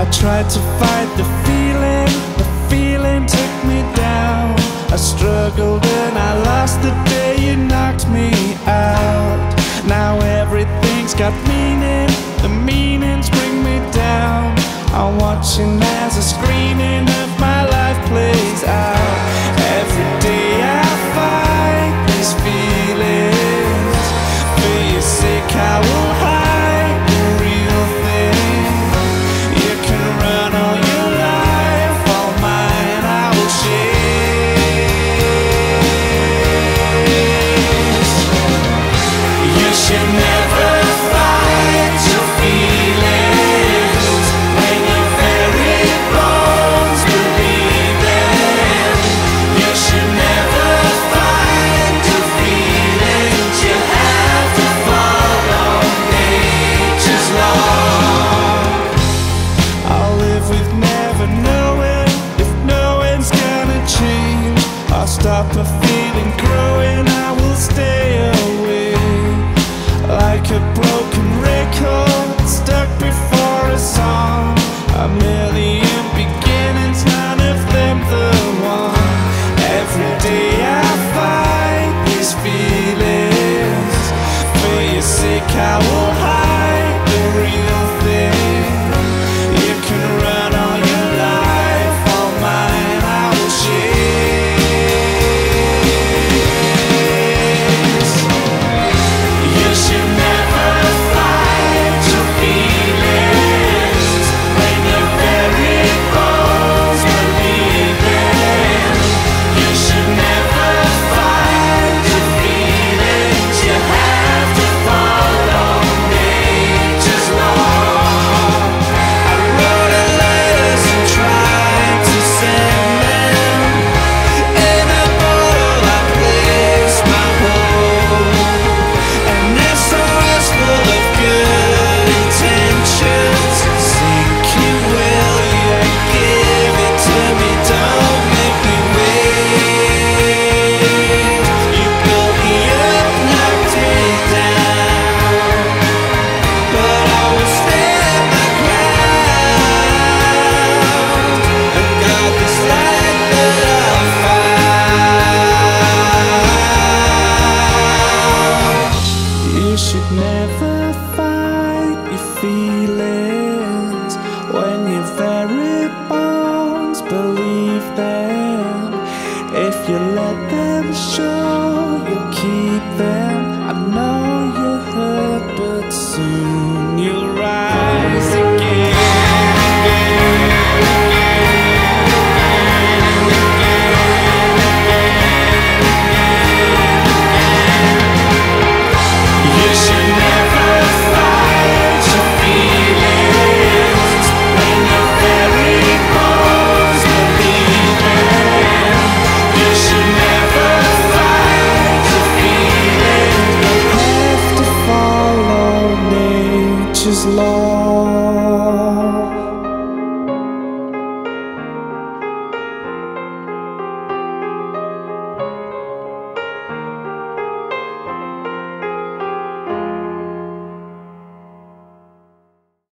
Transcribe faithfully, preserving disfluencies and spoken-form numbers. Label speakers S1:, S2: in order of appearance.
S1: I tried to fight the feeling, the feeling took me down. I struggled and I lost the day you knocked me out. Now everything's got meaning, the meanings bring me down. I'm watching as a screening of my life plays out. Every day I fight these feelings. For your sake I will hide the real thing. You can run all your life, all mine I will chase. You should never fight your feelings. When your very bones believe them. You should never fight your feelings. You have to follow nature's law. I'll live with never knowing if knowing's gonna change. I'll stop a feeling growing, I will stay away. Like a broken record stuck before a song. A million beginnings, none of them the one. Every day I fight these feelings. For your sake I will hide the real thing. You can run all your life, all mine I will chase. You should never fight your feelings. When your very bones believe them. You should never fight your feelings. You have to follow nature's law. I wrote a letters and tried to send them. In a bottle I placed my hope. And this was full of good intentions. Sinking will you give it to me? Don't make me wait. You built me up, knocked me down, but I will stand my ground. I've got this light that I'll find. You should never fight your feelings. When your very bones believe them. If you let them show, you'll keep them. I know you're hurt, but soon you'll rise again. You should never fight your feelings. When your very bones believe them. You should never fight your feelings. You have to follow nature's law.